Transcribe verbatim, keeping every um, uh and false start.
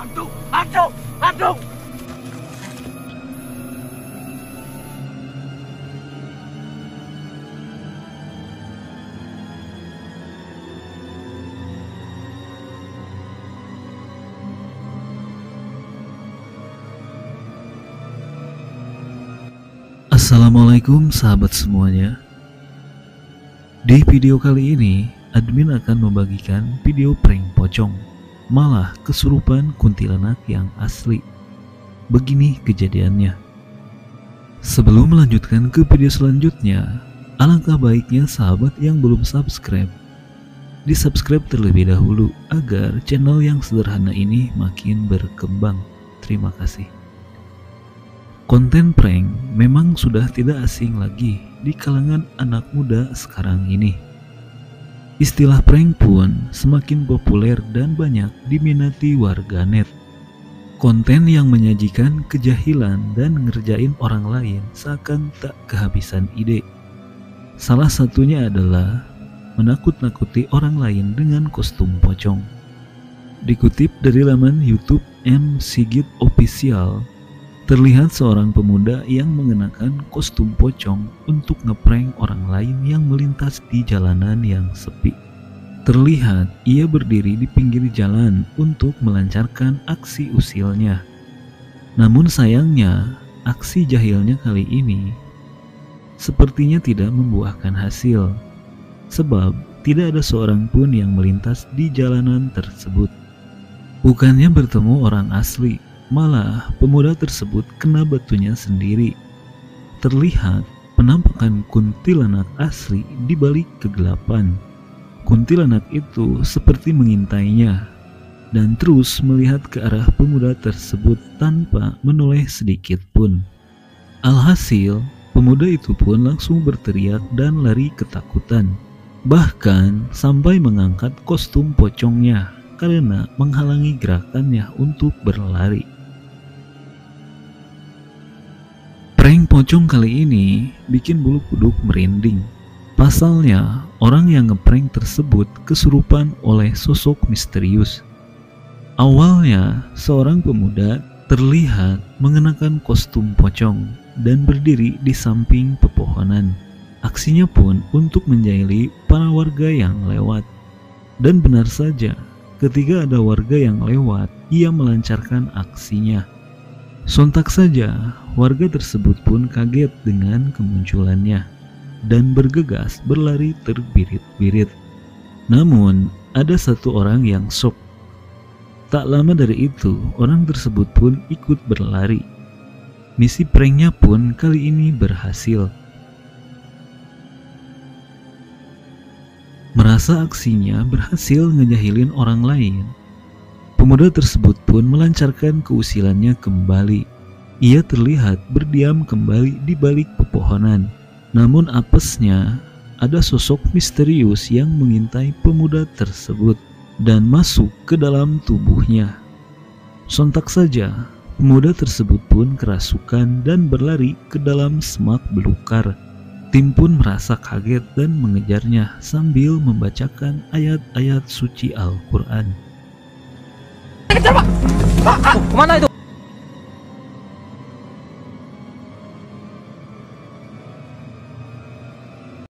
Aduh, aduh, aduh. Assalamualaikum sahabat semuanya. Di video kali ini, admin akan membagikan video prank pocong, malah kesurupan kuntilanak yang asli. Begini kejadiannya. Sebelum melanjutkan ke video selanjutnya, alangkah baiknya sahabat yang belum subscribe, di subscribe terlebih dahulu agar channel yang sederhana ini makin berkembang. Terima kasih. Konten prank memang sudah tidak asing lagi di kalangan anak muda sekarang ini. Istilah prank pun semakin populer dan banyak diminati warganet. Konten yang menyajikan kejahilan dan ngerjain orang lain seakan tak kehabisan ide. Salah satunya adalah menakut-nakuti orang lain dengan kostum pocong. Dikutip dari laman YouTube M Sigit Official, terlihat seorang pemuda yang mengenakan kostum pocong untuk ngeprank orang lain yang melintas di jalanan yang sepi. Terlihat ia berdiri di pinggir jalan untuk melancarkan aksi usilnya. Namun sayangnya, aksi jahilnya kali ini sepertinya tidak membuahkan hasil, sebab tidak ada seorang pun yang melintas di jalanan tersebut. Bukannya bertemu orang asli, malah pemuda tersebut kena batunya sendiri. Terlihat penampakan kuntilanak asli di balik kegelapan. Kuntilanak itu seperti mengintainya dan terus melihat ke arah pemuda tersebut tanpa menoleh sedikit pun. Alhasil, pemuda itu pun langsung berteriak dan lari ketakutan, bahkan sampai mengangkat kostum pocongnya karena menghalangi gerakannya untuk berlari. Prank pocong kali ini bikin bulu kuduk merinding. Pasalnya, orang yang ngeprank tersebut kesurupan oleh sosok misterius. Awalnya, seorang pemuda terlihat mengenakan kostum pocong dan berdiri di samping pepohonan. Aksinya pun untuk menjahili para warga yang lewat. Dan benar saja, ketika ada warga yang lewat, ia melancarkan aksinya. Sontak saja, warga tersebut pun kaget dengan kemunculannya dan bergegas berlari terbirit-birit. Namun, ada satu orang yang shock. Tak lama dari itu, orang tersebut pun ikut berlari. Misi pranknya pun kali ini berhasil. Merasa aksinya berhasil ngejahilin orang lain, pemuda tersebut pun melancarkan keusilannya kembali. Ia terlihat berdiam kembali di balik pepohonan. Namun apesnya, ada sosok misterius yang mengintai pemuda tersebut dan masuk ke dalam tubuhnya. Sontak saja, pemuda tersebut pun kerasukan dan berlari ke dalam semak belukar. Tim pun merasa kaget dan mengejarnya sambil membacakan ayat-ayat suci Al-Quran. Kejar, Pak! Pak, ah, kemana itu?